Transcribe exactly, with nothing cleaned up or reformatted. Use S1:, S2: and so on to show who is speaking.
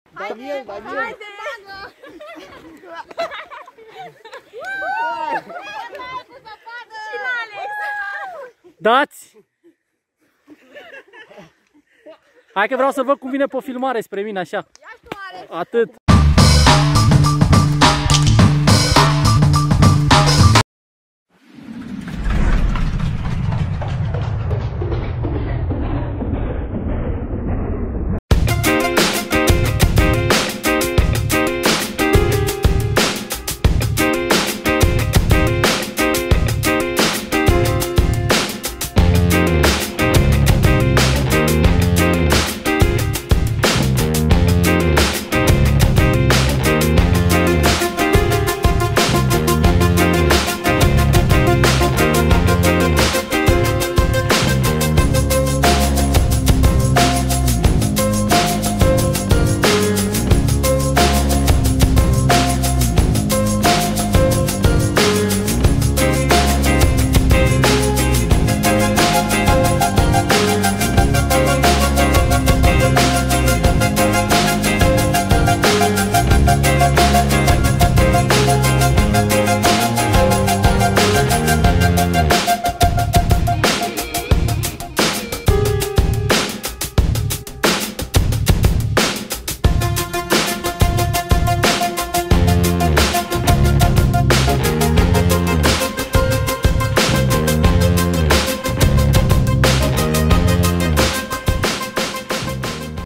S1: Daniel, Daniel. Haide! Și la Alex!
S2: Dați! Hai că vreau să văd cum vine pe filmare spre mine, așa.
S1: Ia și tu, Alex!
S2: Atât.